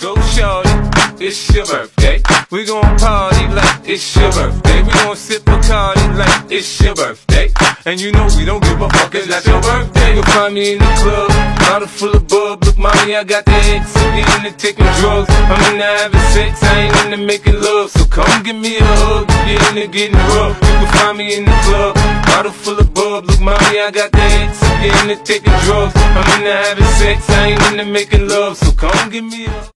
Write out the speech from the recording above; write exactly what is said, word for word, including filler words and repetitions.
go shorty, it's your birthday. We gon' party like it's your birthday. We gon' sip Bacardi like it's your birthday. And you know we don't give a fuck, it's not your birthday. You'll find me in the club, bottle full of bub. Look mommy, I got the X, I'm into taking drugs. I'm into having sex, I ain't into making love. So come give me a hug, if you're into getting rough. You can find me in the club, bottle full of bub. Look mommy, I got the X, I'm into taking drugs. I'm into having sex, I ain't into making love. So come give me a